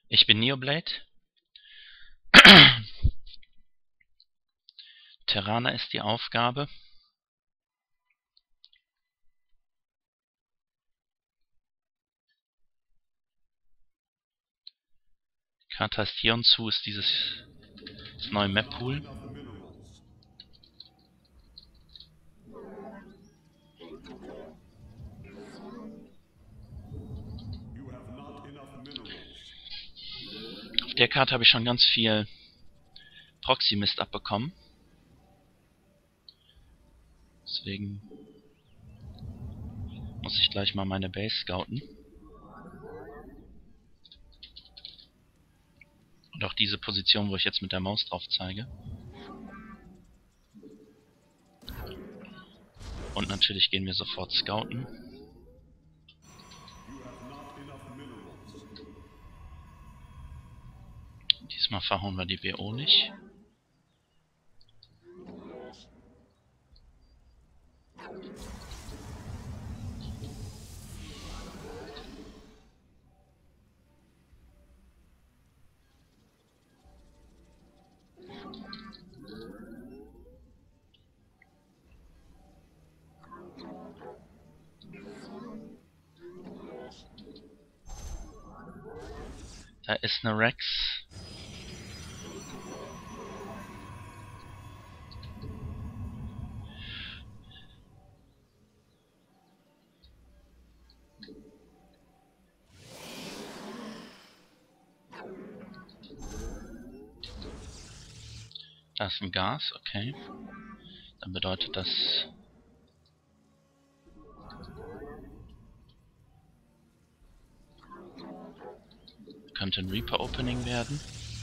Ich bin Neoblade. Terraner ist die Aufgabe. Karte heißt Hionsu, ist das neue Map-Pool. Auf der Karte habe ich schon ganz viel Proxy-Mist abbekommen. Deswegen muss ich gleich mal meine Base scouten. Und auch diese Position, wo ich jetzt mit der Maus drauf zeige. Und natürlich gehen wir sofort scouten. Diesmal verhauen wir die BO nicht. Da ist eine Rex. Da ist ein Gas, okay. Dann bedeutet das... könnte ein Reaper-Opening werden.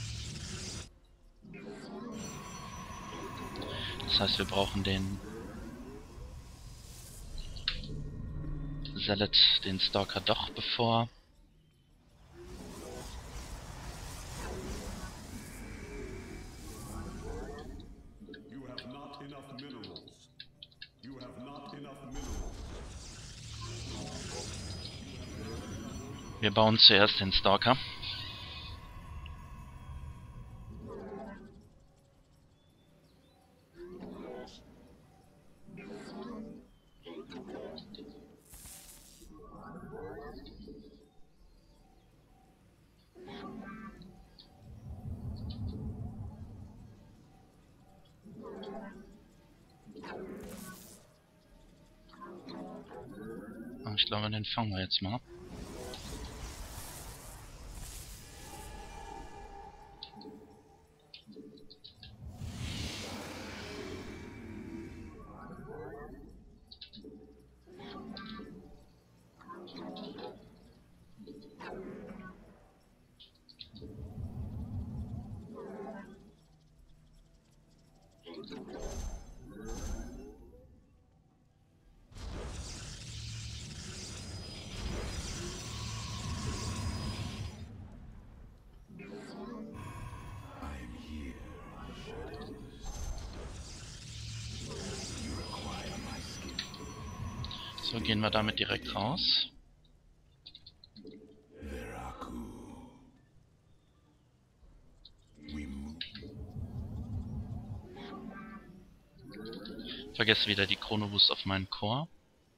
Das heißt, wir brauchen den Zealot, den Stalker doch, bevor... Wir bauen zuerst den Stalker. Ich glaube, den fangen wir jetzt mal. So, gehen wir damit direkt raus. Vergesse wieder die Chrono Boost auf meinen Core.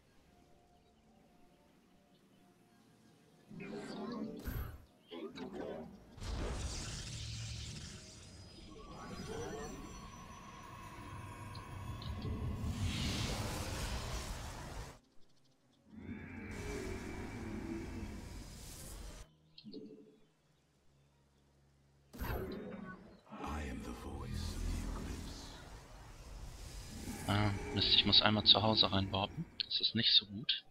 Mist, ich muss einmal zu Hause reinwarpen. Das ist nicht so gut.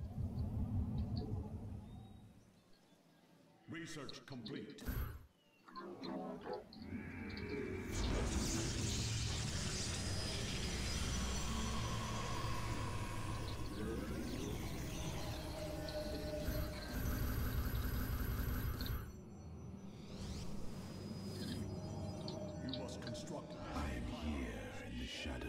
Research complete. You must construct. I am here in the shadows.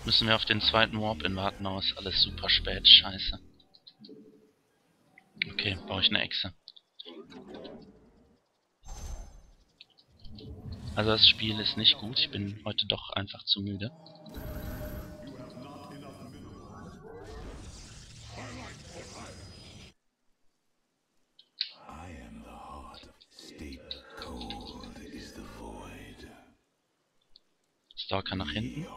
Müssen wir auf den zweiten Warp-In warten, aber ist alles super spät. Scheiße. Okay, baue ich eine Echse. Also das Spiel ist nicht gut. Ich bin heute doch einfach zu müde. Stalker nach hinten.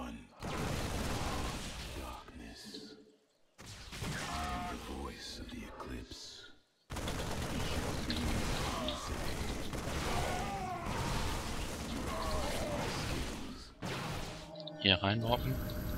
Hier reinwarpen.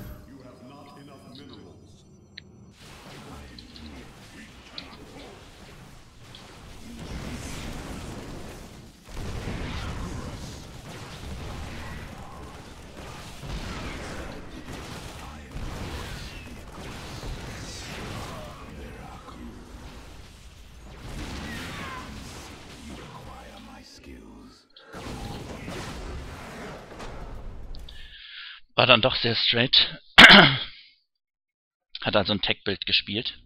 War dann doch sehr straight. Hat also ein Tech-Bild gespielt.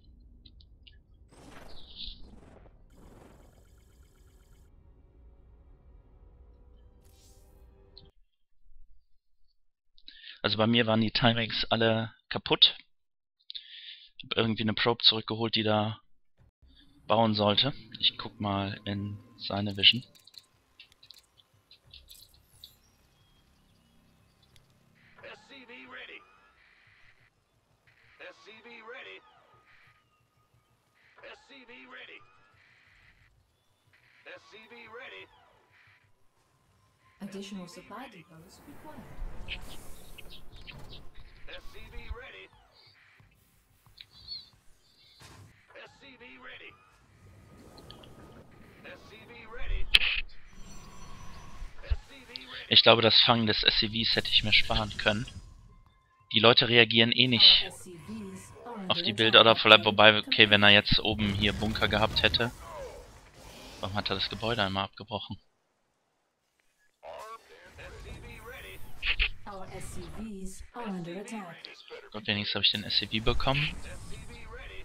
Also bei mir waren die Tyrex alle kaputt. Ich habe irgendwie eine Probe zurückgeholt, die da bauen sollte. Ich guck mal in seine Vision. SCV ready. SCV ready. SCV ready. SCV ready. Additional supply depots required. SCV ready. SCV ready. SCV ready. SCV ready. Ich glaube, das Fangen des SCVs hätte ich mir sparen können. Die Leute reagieren eh nicht Our SCVs are auf under die attack. Bilder oder vielleicht, wobei, okay, wenn er jetzt oben hier Bunker gehabt hätte. Warum hat er das Gebäude einmal abgebrochen? SCV ready. Our SCVs are under attack. Gott, wenigstens habe ich den SCV bekommen. SCV ready.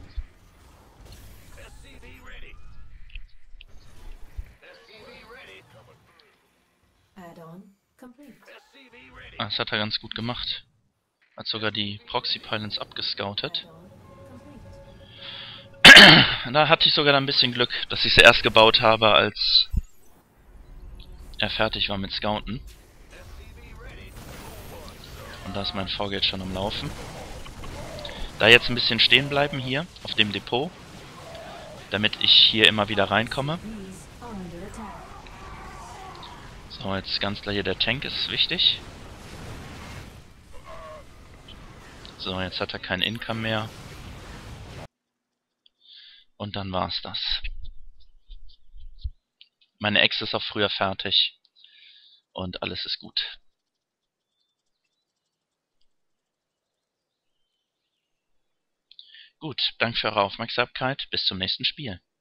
SCV ready. SCV ready. Add-on complete. SCV ready. Ah, das hat er ganz gut gemacht. Hat sogar die Proxy-Pylons abgescoutet. Add-on complete. Da hatte ich sogar dann ein bisschen Glück, dass ich sie erst gebaut habe, als er fertig war mit Scouten. Und da ist mein V-Gate schon am Laufen. Da jetzt ein bisschen stehen bleiben hier auf dem Depot, damit ich hier immer wieder reinkomme. These are under attack. So, jetzt ganz klar hier der Tank ist wichtig. So, jetzt hat er keinen Income mehr. Und dann war's das. Meine Ex ist auch früher fertig. Und alles ist gut. Gut, danke für eure Aufmerksamkeit. Bis zum nächsten Spiel.